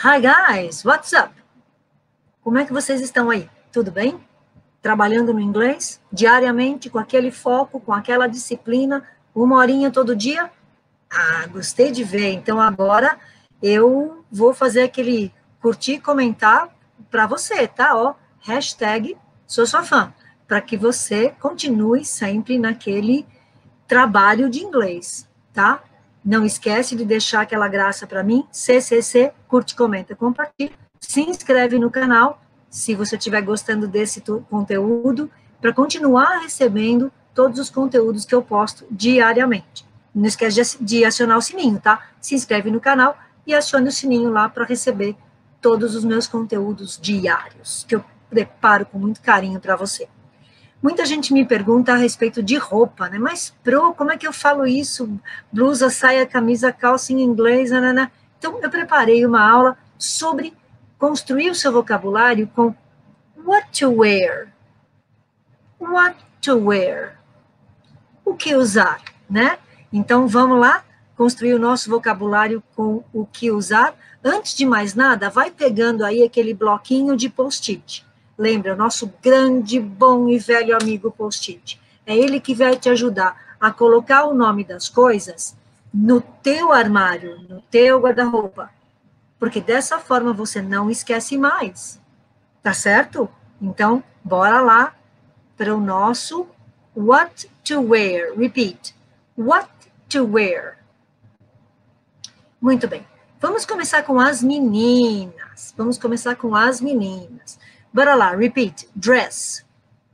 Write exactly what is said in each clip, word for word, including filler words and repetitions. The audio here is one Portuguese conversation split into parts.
Hi guys, what's up? Como é que vocês estão aí? Tudo bem? Trabalhando no inglês diariamente com aquele foco, com aquela disciplina, uma horinha todo dia? Ah, gostei de ver. Então agora eu vou fazer aquele curtir e comentar para você, tá? Ó, hashtag sou sua fã, para que você continue sempre naquele trabalho de inglês, tá? Não esquece de deixar aquela graça para mim, C C C, curte, comenta, compartilha, se inscreve no canal, se você estiver gostando desse conteúdo, para continuar recebendo todos os conteúdos que eu posto diariamente. Não esquece de, de acionar o sininho, tá? Se inscreve no canal e acione o sininho lá para receber todos os meus conteúdos diários, que eu preparo com muito carinho para você. Muita gente me pergunta a respeito de roupa, né? Mas, Pro, como é que eu falo isso? Blusa, saia, camisa, calça em inglês, nanana. Então, eu preparei uma aula sobre construir o seu vocabulário com what to wear. What to wear. O que usar, né? Então, vamos lá construir o nosso vocabulário com o que usar. Antes de mais nada, vai pegando aí aquele bloquinho de post-it. Lembra, nosso grande, bom e velho amigo post-it. É ele que vai te ajudar a colocar o nome das coisas no teu armário, no teu guarda-roupa. Porque dessa forma você não esquece mais. Tá certo? Então, bora lá para o nosso what to wear. Repeat. What to wear. Muito bem. Vamos começar com as meninas. Vamos começar com as meninas. Bora lá, repeat. Dress.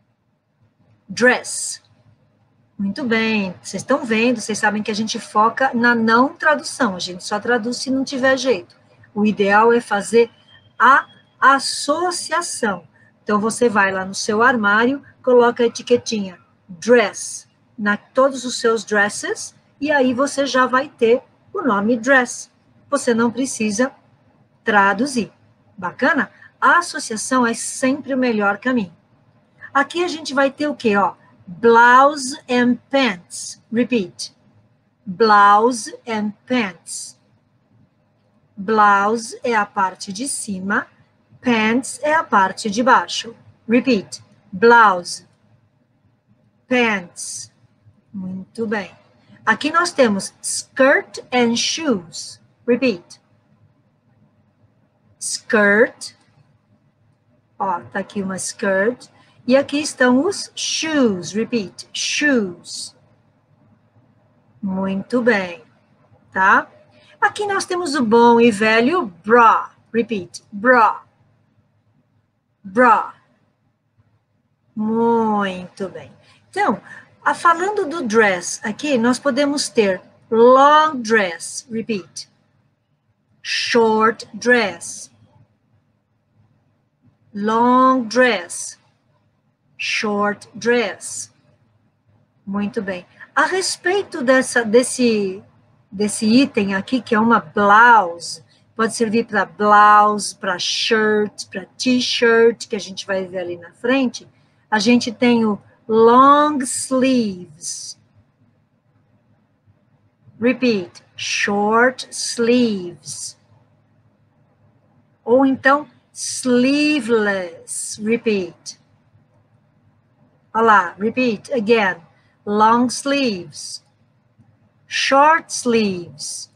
Dress. Muito bem. Vocês estão vendo, vocês sabem que a gente foca na não tradução. A gente só traduz se não tiver jeito. O ideal é fazer a associação. Então, você vai lá no seu armário, coloca a etiquetinha dress na todos os seus dresses, e aí você já vai ter o nome dress. Você não precisa traduzir. Bacana? A associação é sempre o melhor caminho. Aqui a gente vai ter o quê? Ó, blouse and pants. Repeat. Blouse and pants. Blouse é a parte de cima, pants é a parte de baixo. Repeat. Blouse. Pants. Muito bem. Aqui nós temos skirt and shoes. Repeat. Skirt. Ó, tá aqui uma skirt. E aqui estão os shoes. Repeat. Shoes. Muito bem. Tá? Aqui nós temos o bom e velho bra. Repeat. Bra. Bra. Muito bem. Então, a, falando do dress, aqui nós podemos ter long dress. Repeat. Short dress. Long dress. Short dress. Muito bem. A respeito dessa, desse, desse item aqui, que é uma blouse, pode servir para blouse, para shirt, para t-shirt, que a gente vai ver ali na frente. A gente tem o long sleeves. Repeat. Short sleeves. Ou então, sleeveless. Repeat. Olha lá, repeat again. Long sleeves. Short sleeves.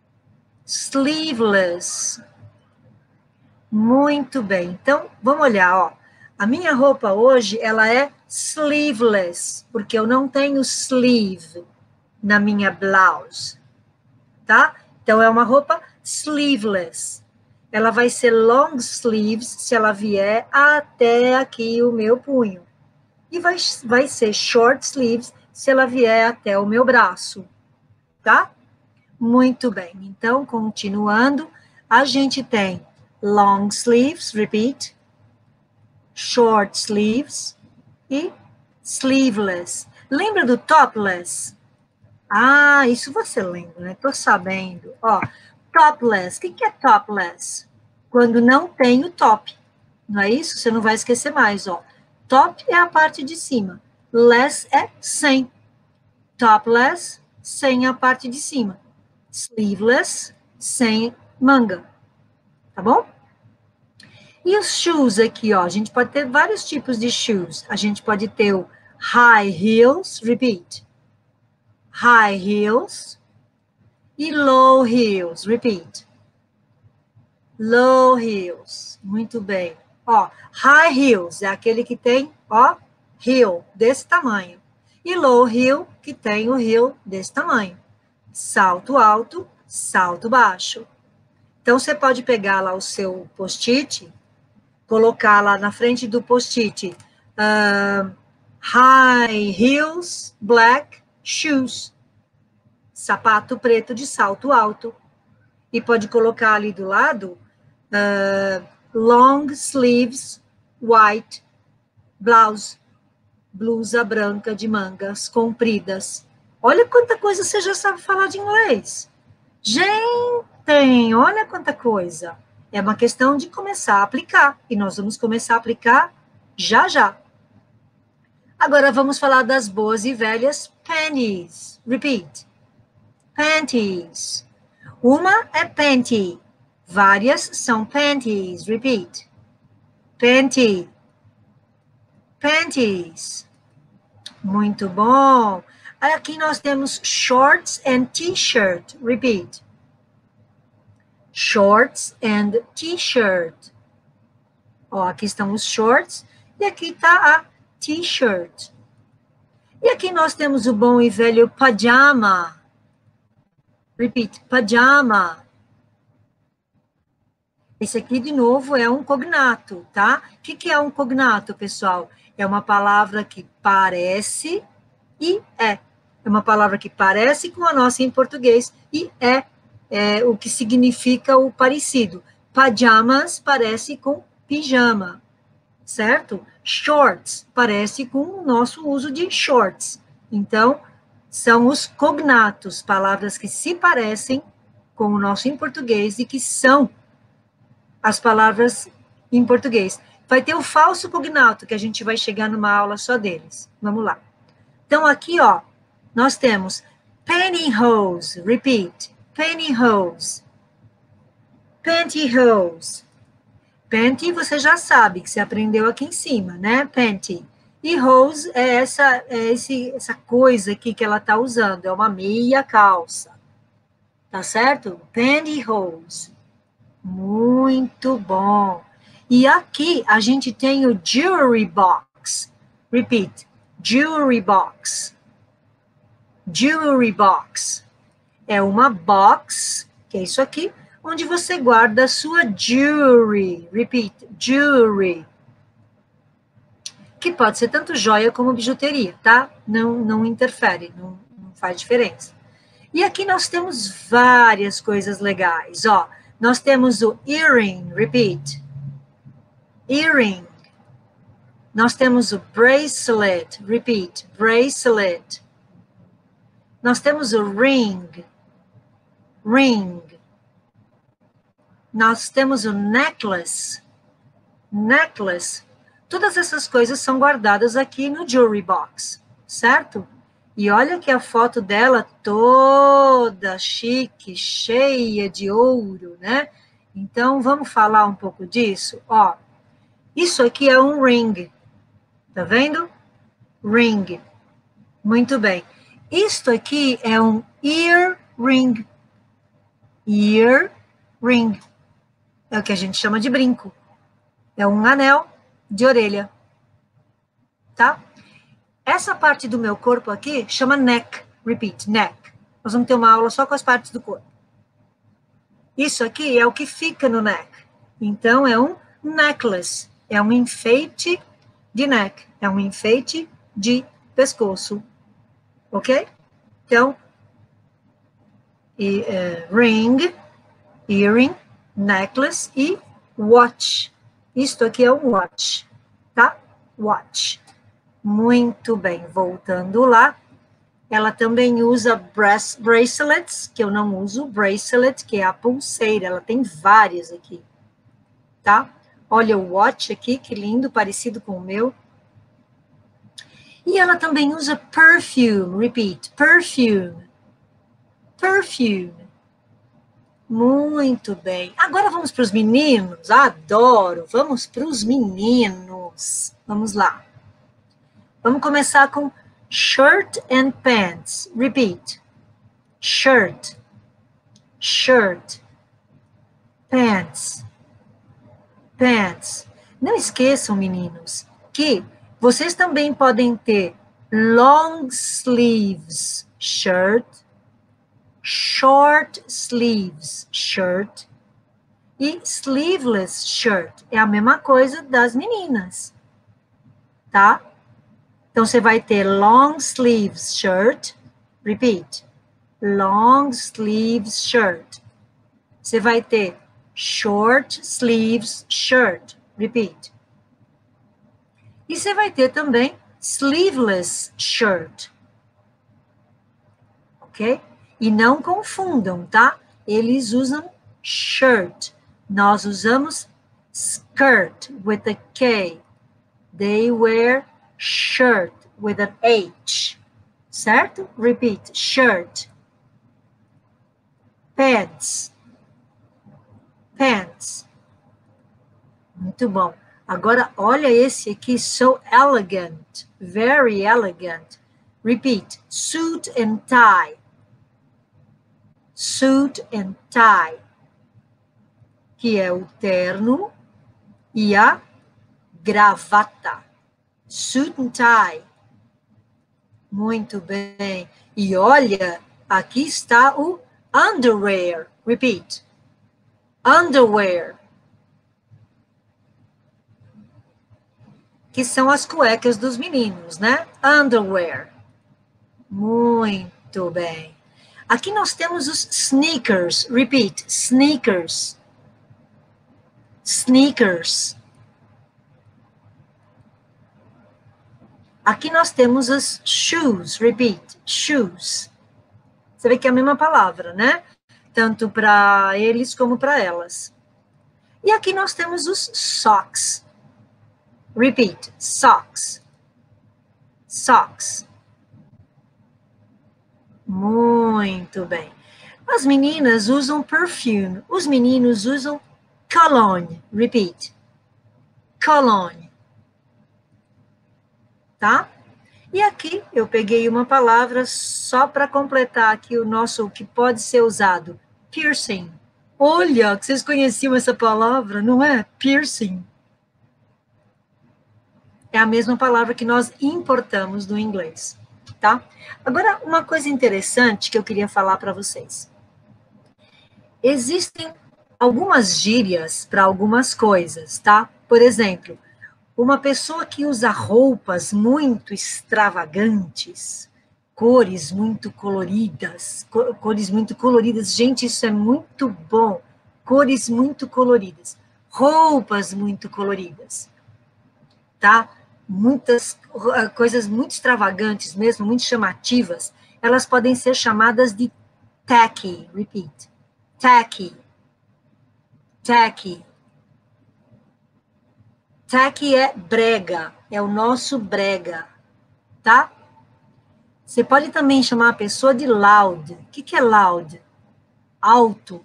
Sleeveless. Muito bem. Então, vamos olhar, ó. A minha roupa hoje, ela é sleeveless, porque eu não tenho sleeve na minha blouse, tá? Então, é uma roupa sleeveless. Ela vai ser long sleeves se ela vier até aqui o meu punho. E vai, vai ser short sleeves se ela vier até o meu braço, tá? Muito bem. Então, continuando, a gente tem long sleeves, repeat, short sleeves e sleeveless. Lembra do topless? Ah, isso você lembra, né? Tô sabendo. Ó, topless. O que é topless? Quando não tem o top. Não é isso? Você não vai esquecer mais, ó. Top é a parte de cima. Less é sem. Topless, sem a parte de cima. Sleeveless, sem manga. tá bom? E os shoes aqui, ó, a gente pode ter vários tipos de shoes. A gente pode ter o high heels, repeat. High heels e low heels, repeat. Low heels, muito bem. Ó, high heels é aquele que tem, ó, heel desse tamanho. E low heel que tem o heel desse tamanho. Salto alto, salto baixo. Então, você pode pegar lá o seu post-it, colocar lá na frente do post-it, uh, high heels, black shoes. Sapato preto de salto alto. E pode colocar ali do lado, uh, long sleeves, white blouse. Blusa branca de mangas compridas. Olha quanta coisa você já sabe falar de inglês. Gente, olha quanta coisa. É uma questão de começar a aplicar. E nós vamos começar a aplicar já, já. Agora vamos falar das boas e velhas panties. Repeat. Panties. Uma é panty. Várias são panties. Repeat. Panty. Panties. Muito bom. Aqui nós temos shorts and t-shirt. Repeat. Shorts and t-shirt. Ó, aqui estão os shorts e aqui está a t-shirt. E aqui nós temos o bom e velho pajama. Repeat, pajama. Esse aqui, de novo, é um cognato, tá? O que, que é um cognato, pessoal? É uma palavra que parece e é. É uma palavra que parece com a nossa em português e é, é o que significa o parecido. Pajamas parece com pijama, certo? Shorts parece com o nosso uso de shorts. Então, são os cognatos, palavras que se parecem com o nosso em português e que são as palavras em português. Vai ter o falso cognato, que a gente vai chegar numa aula só deles. Vamos lá. Então, aqui, ó, nós temos pantyhose. Repeat. Pantyhose. Pantyhose. Panty, você já sabe, que você aprendeu aqui em cima, né? Panty. E hose é essa, é esse, essa coisa aqui que ela tá usando. É uma meia calça. Tá certo? Pantyhose. Muito bom. E aqui a gente tem o jewelry box. Repeat. Jewelry box. Jewelry box. É uma box, que é isso aqui, onde você guarda a sua jewelry. Repeat. Jewelry. Que pode ser tanto joia como bijuteria, tá? Não, não interfere, não, não faz diferença. E aqui nós temos várias coisas legais, ó. Nós temos o earring, repeat. Earring. Nós temos o bracelet, repeat. Bracelet. Nós temos o ring. Ring. Nós temos o necklace. Necklace. Todas essas coisas são guardadas aqui no jewelry box, certo? E olha que a foto dela toda chique, cheia de ouro, né? Então, vamos falar um pouco disso? Ó, isso aqui é um ring. Tá vendo? Ring. Muito bem. Isto aqui é um earring. Earring. É o que a gente chama de brinco. É um anel de orelha. Tá? Essa parte do meu corpo aqui chama neck. Repeat, neck. Nós vamos ter uma aula só com as partes do corpo. Isso aqui é o que fica no neck. Então, é um necklace. É um enfeite de neck. É um enfeite de pescoço. Ok? Então, e, uh, ring, earring, necklace e watch. Isto aqui é um watch. Tá? Watch. Muito bem, voltando lá, ela também usa bracelets, que eu não uso, bracelet, que é a pulseira, ela tem várias aqui, tá? Olha o watch aqui, que lindo, parecido com o meu. E ela também usa perfume, repeat, perfume, perfume. Muito bem. Agora vamos para os meninos. Adoro. Vamos para os meninos. Vamos lá. Vamos começar com shirt and pants. Repeat. Shirt. Shirt. Pants. Pants. Não esqueçam, meninos, que vocês também podem ter long sleeves shirt, short sleeves shirt e sleeveless shirt. É a mesma coisa das meninas, tá? Então, você vai ter long sleeves shirt, repeat, long sleeves shirt. Você vai ter short sleeves shirt, repeat. E você vai ter também sleeveless shirt, ok? E não confundam, tá? Eles usam shirt. Nós usamos skirt with a K. They wear shirt with an H. Certo? Repeat. Shirt. Pants. Pants. Muito bom. Agora, olha esse aqui. So elegant. Very elegant. Repeat. Suit and tie. Suit and tie, que é o terno e a gravata. Suit and tie. Muito bem. E olha, aqui está o underwear. Repeat. Underwear. Que são as cuecas dos meninos, né? Underwear. Muito bem. Aqui nós temos os sneakers. Repeat. Sneakers. Sneakers. Aqui nós temos os shoes. Repeat. Shoes. Você vê que é a mesma palavra, né? Tanto para eles como para elas. E aqui nós temos os socks. Repeat. Socks. Socks. Muito bem. As meninas usam perfume. Os meninos usam cologne. Repeat. Cologne. Tá? E aqui eu peguei uma palavra só para completar aqui o nosso, o que pode ser usado. Piercing. Olha, que vocês conheciam essa palavra, não é? Piercing. É a mesma palavra que nós importamos do inglês. Tá? Agora, uma coisa interessante que eu queria falar para vocês. Existem algumas gírias para algumas coisas, tá? Por exemplo, uma pessoa que usa roupas muito extravagantes, cores muito coloridas, cores muito coloridas, gente, isso é muito bom, cores muito coloridas, roupas muito coloridas, tá? Muitas coisas muito extravagantes mesmo, muito chamativas, elas podem ser chamadas de tacky, repeat, tacky, tacky. Tacky é brega, é o nosso brega, tá? Você pode também chamar a pessoa de loud. O que que é loud? Alto.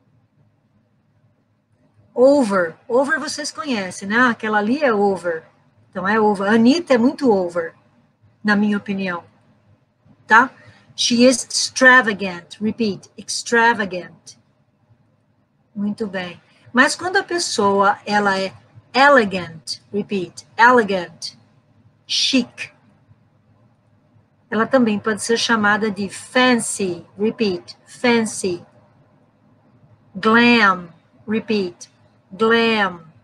Over, over vocês conhecem, né? Aquela ali é over. Então, é over. Anitta é muito over, na minha opinião. Tá? She is extravagant. Repeat. Extravagant. Muito bem. Mas quando a pessoa, ela é elegant. Repeat. Elegant. Chic. Ela também pode ser chamada de fancy. Repeat. Fancy. Glam. Repeat. Glam.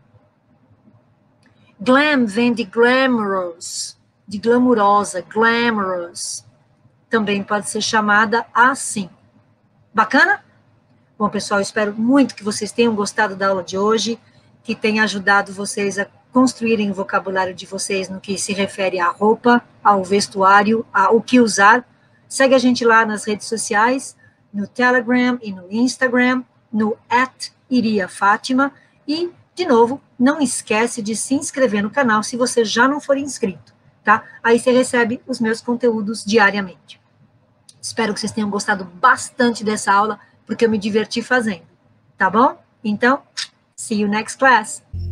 Glam vem de glamorous, de glamurosa, glamorous. Também pode ser chamada assim. Bacana? Bom, pessoal, espero muito que vocês tenham gostado da aula de hoje, que tenha ajudado vocês a construírem o vocabulário de vocês no que se refere à roupa, ao vestuário, ao que usar. Segue a gente lá nas redes sociais, no Telegram e no Instagram, no at Iria Fátima, e de novo, não esquece de se inscrever no canal se você já não for inscrito, tá? Aí você recebe os meus conteúdos diariamente. Espero que vocês tenham gostado bastante dessa aula, porque eu me diverti fazendo. Tá bom? Então, see you next class.